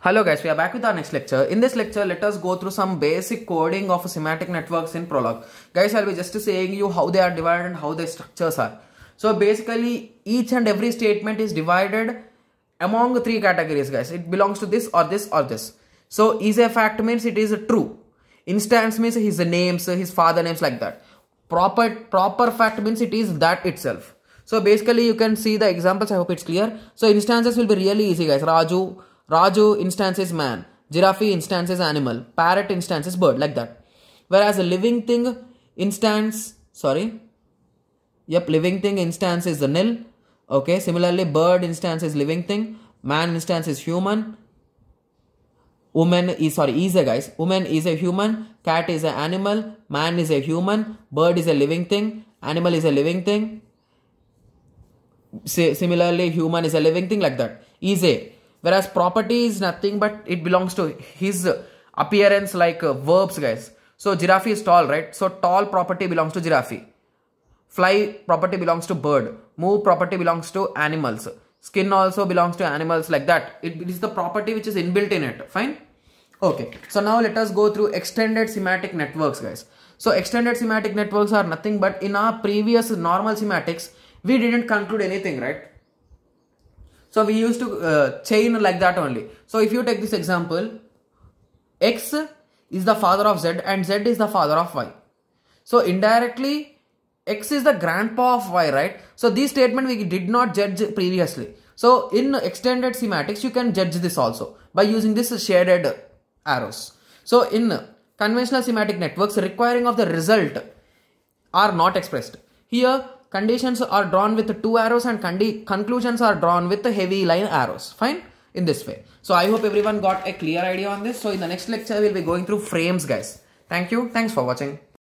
Hello guys, we are back with our next lecture. In this lecture, let us go through some basic coding of semantic networks in Prolog. Guys, I'll be just saying you how they are divided and how their structures are. So basically, each and every statement is divided among three categories, guys. It belongs to this or this or this. So is a fact means it is true. Instance means his names, his father names, like that. Proper fact means it is that itself. So basically, you can see the examples. I hope it's clear. So instances will be really easy, guys. Raju instance is man, giraffe instance is animal, parrot instance is bird, like that. Whereas a living thing instance, living thing instance is the nil. Okay, similarly bird instance is living thing, man instance is human, woman is a human, cat is an animal, man is a human, bird is a living thing, animal is a living thing. Similarly human is a living thing, like that. Is a. Whereas property is nothing but it belongs to his appearance, like verbs, guys. So giraffe is tall, right? So tall property belongs to giraffe. Fly property belongs to bird. Move property belongs to animals. Skin also belongs to animals, like that. It is the property which is inbuilt in it. Fine? Okay. So now let us go through extended semantic networks, guys. So extended semantic networks are nothing but in our previous normal semantics, we didn't conclude anything, right? So we used to chain like that only. So if you take this example, X is the father of Z and Z is the father of Y. So indirectly, X is the grandpa of Y, right? So this statement we did not judge previously. So in extended semantics, you can judge this also by using this shaded arrows. So in conventional semantic networks, requiring of the result are not expressed. Here, conditions are drawn with two arrows and conclusions are drawn with heavy line arrows. Fine? In this way. So I hope everyone got a clear idea on this. So in the next lecture, we'll be going through frames, guys. Thank you. Thanks for watching.